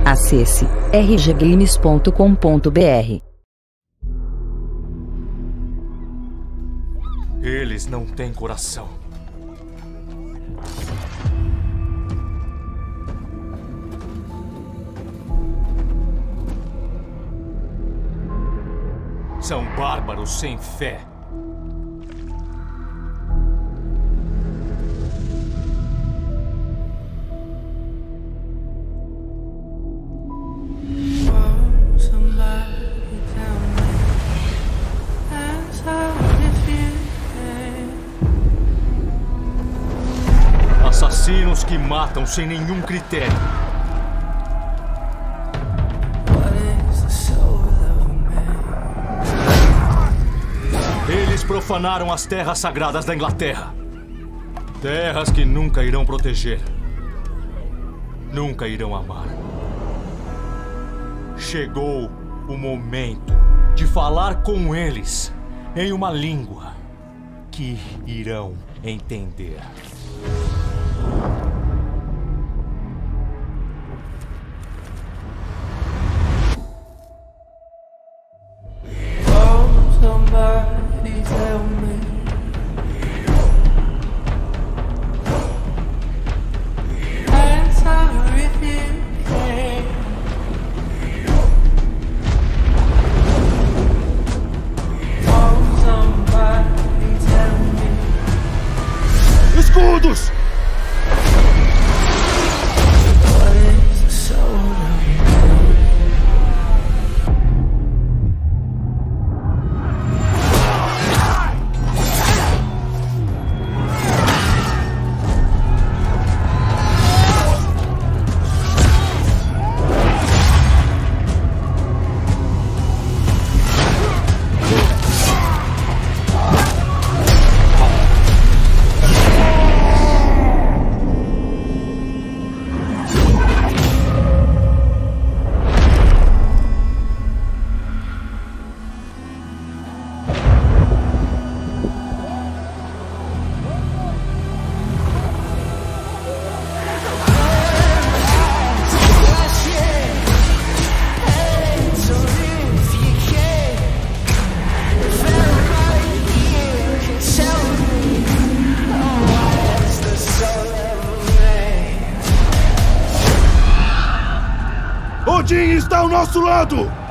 Acesse rggames.com.br. Eles não têm coração. São bárbaros sem fé. Assassinos que matam sem nenhum critério. Eles profanaram as terras sagradas da Inglaterra. Terras que nunca irão proteger. Nunca irão amar. Chegou o momento de falar com eles em uma língua que irão entender. Somebody tell me. I'm sorry if you can. Oh, somebody tell me. Escudos! What is the soul of Odin está ao nosso lado!